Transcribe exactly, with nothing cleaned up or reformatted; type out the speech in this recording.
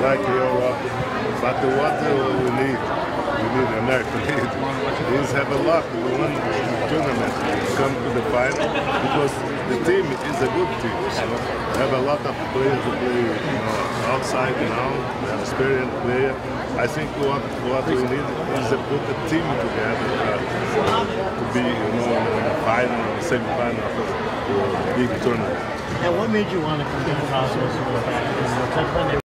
like Europe, but what uh, we need, we need America need, is have a luck to win the tournament, come to the final, because the team is a good team. You know? We have a lot of players who play you know, outside now, we have experienced players. I think what what we need is to put the team together uh, to be you know in the final, semi-final of the big tournament. And what made you want to come to the process?